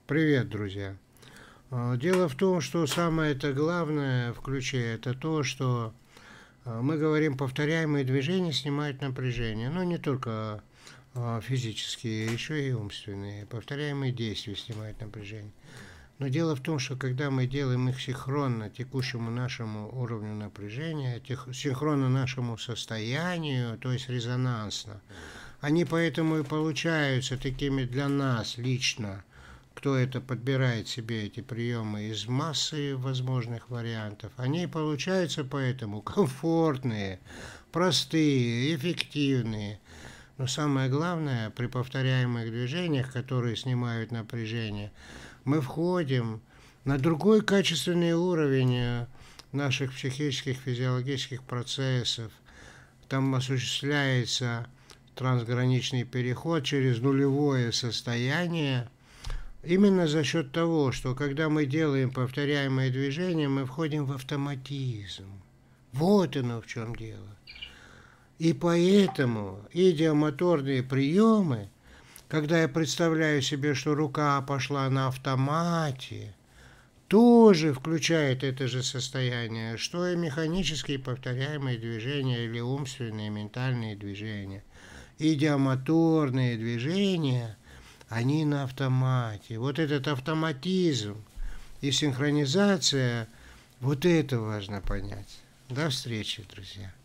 Привет, друзья! Дело в том, что самое-то главное в ключе это то, что мы говорим, повторяемые движения снимают напряжение. Но не только физические, еще и умственные. Повторяемые действия снимают напряжение. Но дело в том, что когда мы делаем их синхронно текущему нашему уровню напряжения, синхронно нашему состоянию, то есть резонансно, они поэтому и получаются такими для нас лично, кто это подбирает себе эти приемы из массы возможных вариантов, они получаются поэтому комфортные, простые, эффективные. Но самое главное, при повторяемых движениях, которые снимают напряжение, мы входим на другой качественный уровень наших психических, физиологических процессов. Там осуществляется трансграничный переход через нулевое состояние. Именно за счет того, что когда мы делаем повторяемые движения, мы входим в автоматизм. Вот оно в чем дело. И поэтому идиомоторные приемы, когда я представляю себе, что рука пошла на автомате, тоже включает это же состояние, что и механические повторяемые движения или умственные ментальные движения. Идиомоторные движения, они на автомате. Вот этот автоматизм и синхронизация, вот это важно понять. До встречи, друзья.